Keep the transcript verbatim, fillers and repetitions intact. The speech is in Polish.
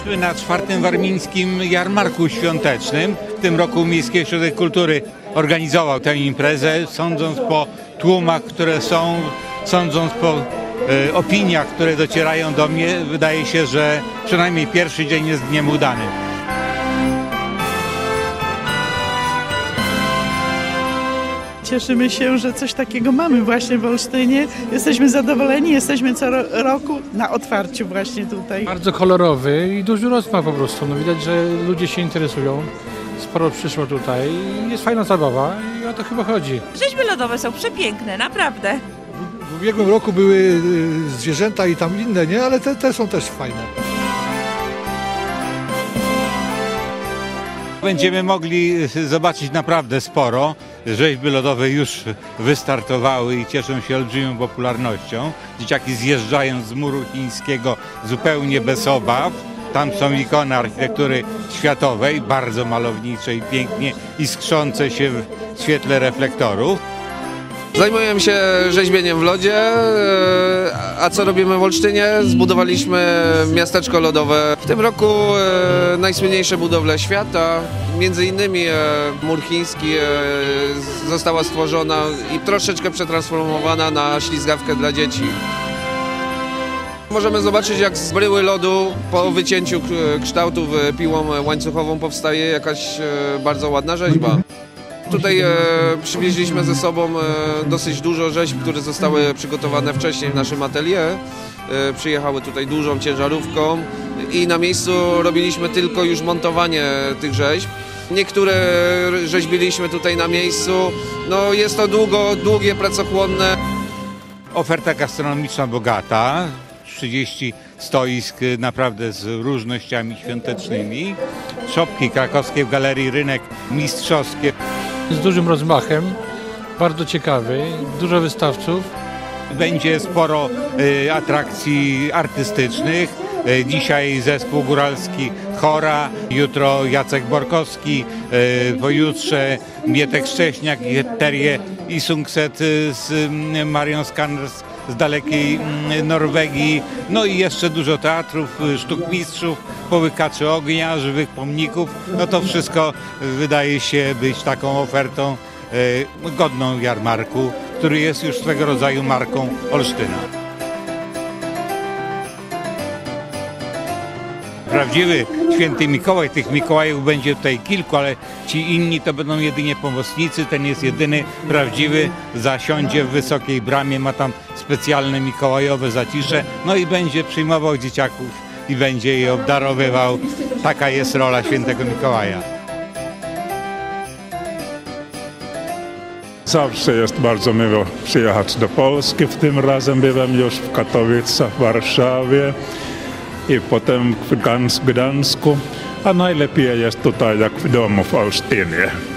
Jesteśmy na czwartym warmińskim jarmarku świątecznym. W tym roku Miejski Ośrodek Kultury organizował tę imprezę, sądząc po tłumach, które są, sądząc po e, opiniach, które docierają do mnie, wydaje się, że przynajmniej pierwszy dzień jest dniem udanym. Cieszymy się, że coś takiego mamy właśnie w Olsztynie. Jesteśmy zadowoleni, jesteśmy co roku na otwarciu właśnie tutaj. Bardzo kolorowy i duży rozmach po prostu. No widać, że ludzie się interesują. Sporo przyszło tutaj. Jest fajna zabawa i o to chyba chodzi. Rzeźby lodowe są przepiękne, naprawdę. W ubiegłym roku były zwierzęta i tam inne, nie? Ale te, te są też fajne. Będziemy mogli zobaczyć naprawdę sporo. Rzeźby lodowe już wystartowały i cieszą się olbrzymią popularnością. Dzieciaki zjeżdżają z muru chińskiego zupełnie bez obaw. Tam są ikony architektury światowej, bardzo malownicze i pięknie iskrzące się w świetle reflektorów. Zajmujemy się rzeźbieniem w lodzie, a co robimy w Olsztynie? Zbudowaliśmy miasteczko lodowe. W tym roku najsłynniejsze budowle świata, między innymi mur chiński została stworzona i troszeczkę przetransformowana na ślizgawkę dla dzieci. Możemy zobaczyć, jak z bryły lodu po wycięciu kształtów piłą łańcuchową powstaje jakaś bardzo ładna rzeźba. Tutaj e, przywieźliśmy ze sobą e, dosyć dużo rzeźb, które zostały przygotowane wcześniej w naszym atelier. E, przyjechały tutaj dużą ciężarówką i na miejscu robiliśmy tylko już montowanie tych rzeźb. Niektóre rzeźbiliśmy tutaj na miejscu. No, jest to długo, długie, pracochłonne. Oferta gastronomiczna bogata. trzydzieści stoisk naprawdę z różnościami świątecznymi. Szopki krakowskie w Galerii Rynek mistrzowskie. Z dużym rozmachem, bardzo ciekawy, dużo wystawców. Będzie sporo y, atrakcji artystycznych. Y, dzisiaj zespół góralski Chora, jutro Jacek Borkowski, y, pojutrze Mietek Szcześniak, Terie i Sungset z y, Marią Skanders z dalekiej Norwegii, no i jeszcze dużo teatrów, sztuk mistrzów, połykaczy ognia, żywych pomników. No to wszystko wydaje się być taką ofertą e, godną jarmarku, który jest już swego rodzaju marką Olsztyna. Prawdziwy święty Mikołaj, tych Mikołajów będzie tutaj kilku, ale ci inni to będą jedynie pomocnicy. Ten jest jedyny prawdziwy, zasiądzie w wysokiej bramie, ma tam specjalne mikołajowe zacisze, no i będzie przyjmował dzieciaków i będzie je obdarowywał. Taka jest rola świętego Mikołaja. Zawsze jest bardzo miło przyjechać do Polski. W tym razem byłem już w Katowicach, w Warszawie i potem w Gdańsku, a najlepiej jest tutaj jak w domu w Olsztynie.